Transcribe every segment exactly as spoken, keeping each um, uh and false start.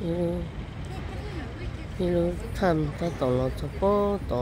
이로 이로 탐 따도 놓쳐 뽀도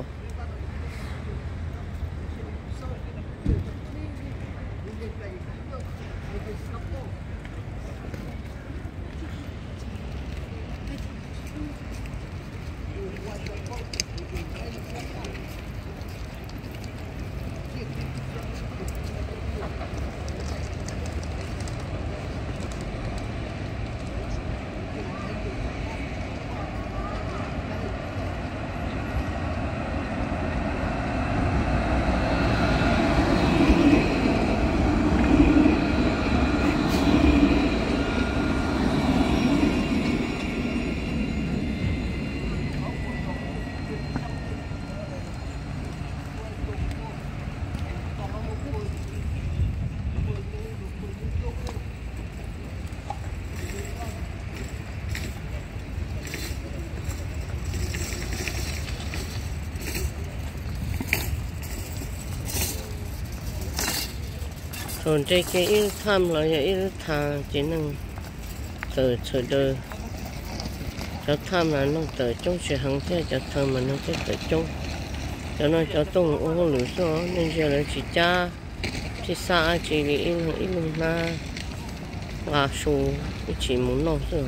rồi đây cái ít tham là ít thà chỉ năng từ từ đời cho tham là nó từ trong sự hàng thế cho tham mà nó cái từ trong cho nó cho tung ô lửa số nên giờ là chỉ cha chỉ xa chỉ đi ít ít luôn na là số chỉ muốn nó thôi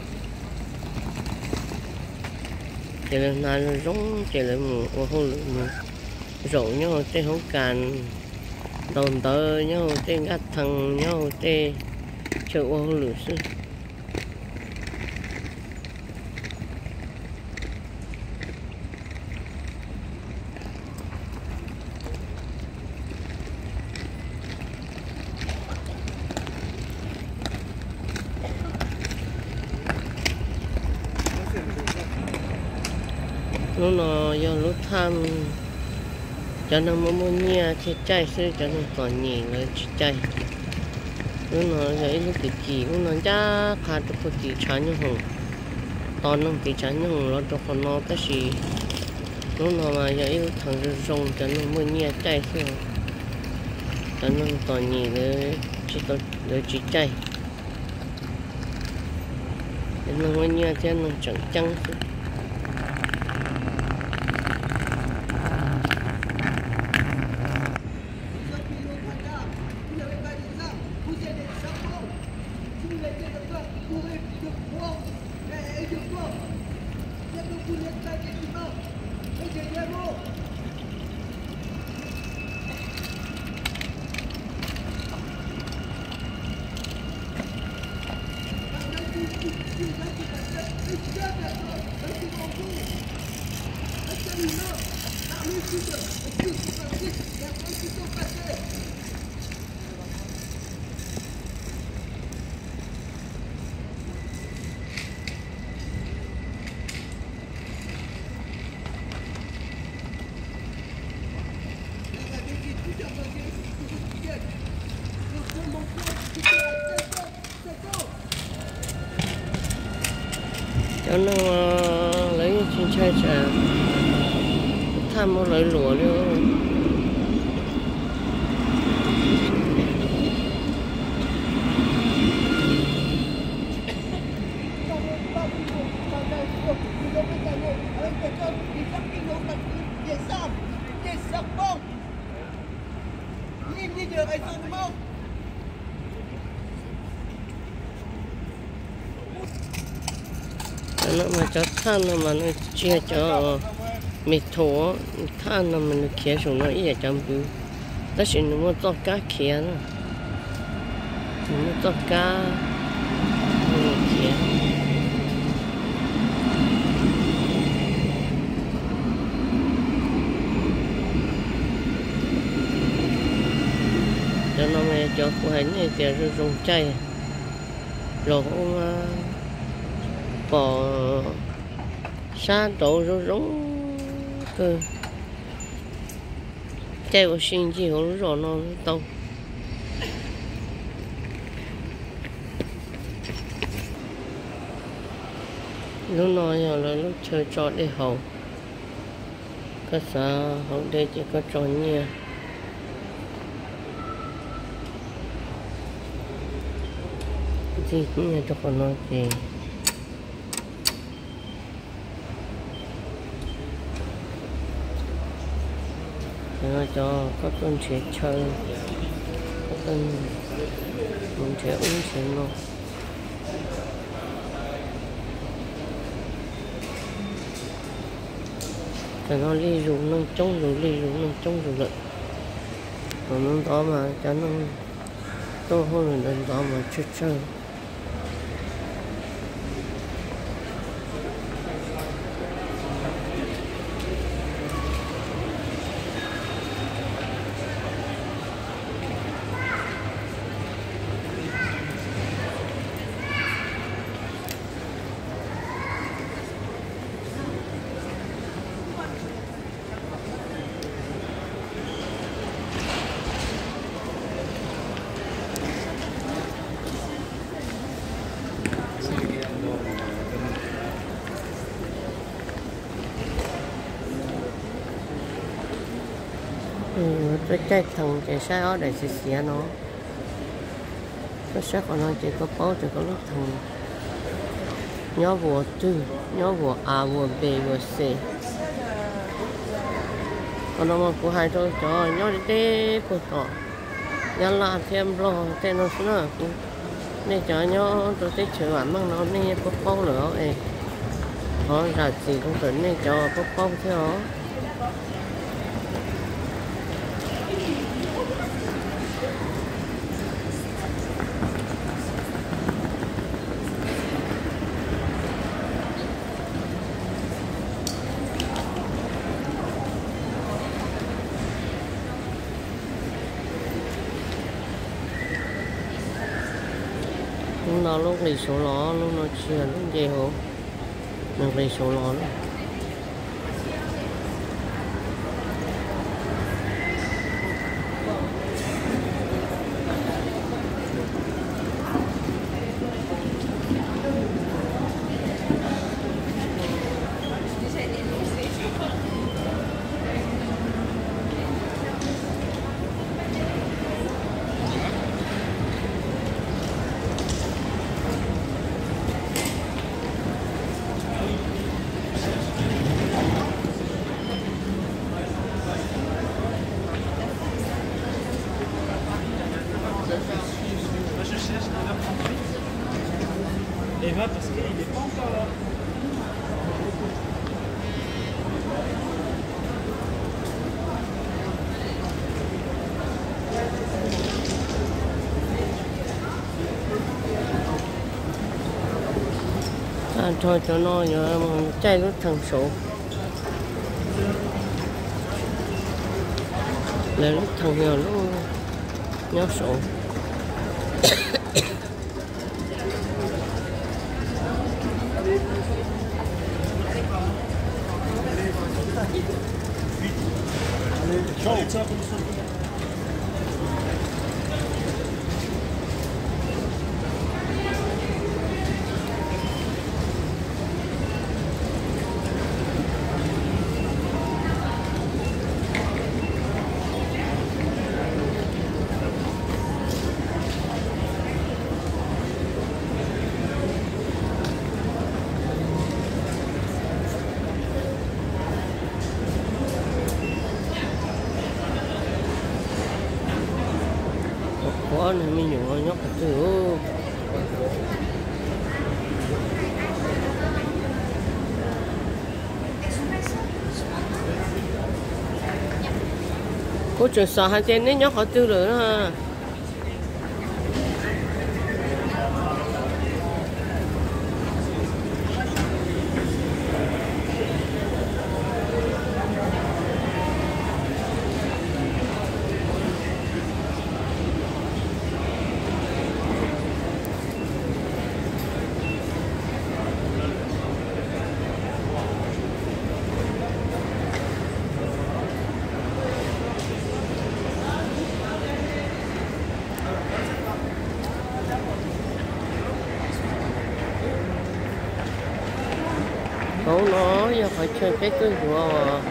chỉ là na nó giống chỉ là một ô lửa rổ nhau trên không cạn đồn tơ nhau trên gắt thằng nhau trên chợ ô lửa sư lúc nó do lúc tham cho nó mua mua nhia thì chạy sư cho nó còn nhỉ là chạy lúc nó thấy lúc cái kỳ lúc nó ra khá được cái kỳ chán như hồng toàn nó kỳ chán như hồng nó cho con nó cái gì lúc nó mà vậy lúc thằng rồi rong cho nó mua nhia chạy sư cho nó còn nhỉ là chỉ có là chỉ chạy nó mua nhia cho nó chẳng chăng cho nó lấy trên chai trà tham nó lấy lúa luôn nó mà cho than nó mà nó chia cho mệt thổ than nó mà nó kia xuống nó ít chăm bự, đó là nó muốn cho cá kia nó, nó muốn cho cá nó kia, cho nó mà cho cô ấy này thì rồi dùng chay, rồi cũng bỏ xa tổ rồi giống cơ chạy vào sinh chỉ không rõ nó tông lúc nói là lúc chơi trò để hậu có sao hậu đây chỉ có trò nhia gì cũng như cho con nói gì rồi cho các con trẻ chơi các con mình trẻ uống trẻ nó cho nó đi rụng nó chống rồi đi rụng nó chống rồi lợi còn nó đó mà cho nó tôi hơn là đó mà chơi chơi tôi chạy thằng chạy xe ở đây xì xì nó cái xe của nó chỉ có bao chỉ có lúc thằng nhớ vừa tư nhớ vừa a vừa b vừa c còn nó mà của hai thôi cho nhớ đi tê của tỏ nhớ là thêm lo tên nó nữa cũng nên cho nhớ tôi tết chơi bản mang nó nên có bao nữa ấy họ ra gì cũng tưởng nên cho có bao theo nó lúc này số ló lúc nó chia lúc gì hổ được này số ló nữa. Eva parce qu'il n'est pas encore là. À, thôi cho nó nhớ chạy lúc thằng số là lúc thằng nhỏ lúc nhớ số có này mình nhổ nhóc từ có chuyện sợ hai tên đấy nhóc họ tư rồi ha không nó giờ phải chơi cái cái của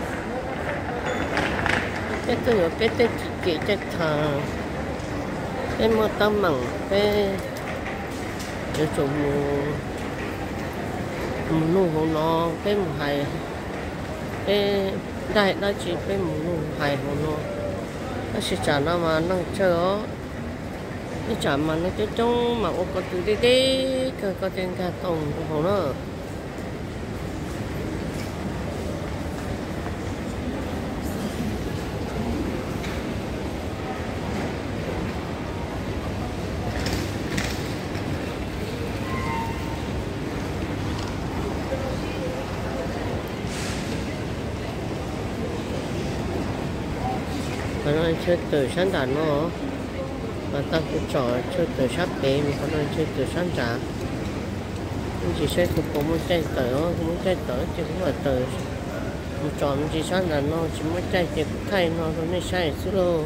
cái cái của cái cái chị cái thằng cái mà tâm mặn cái cái chỗ mù mù nó cái một hai cái đại đó chỉ bên một nụ hài hồ nó nó sẽ trả nó mà nó chơi ó nó trả mà nó chơi trong mà ô có từ đi đi có có tiền cả tổng hồ nó còn nó chơi từ sáng đàn nó mà ta cũng trò chơi từ sắp bé mình còn nó chơi từ sáng trả mình chỉ chơi cũng có muốn chơi tới nó muốn chơi tới chứ không phải từ một trò mình chỉ sáng đàn nó chỉ muốn chơi chỉ thay nó rồi nó sai xíu đâu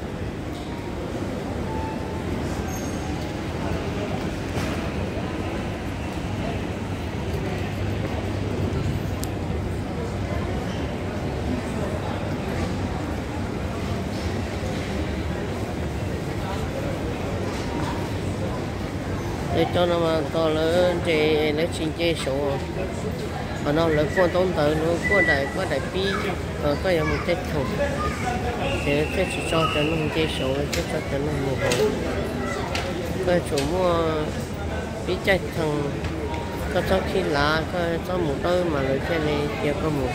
để cho nó mà to lớn thì nó xin chơi số mà nó lớn qua tốn tới nó qua đại qua đại pi rồi có một cái thùng thì cái chỉ cho cho nó chơi số cái cho cho nó một hồ cái chủ mua pi chạy thằng có cho khi lá có cho một đôi mà lấy cái này kia có một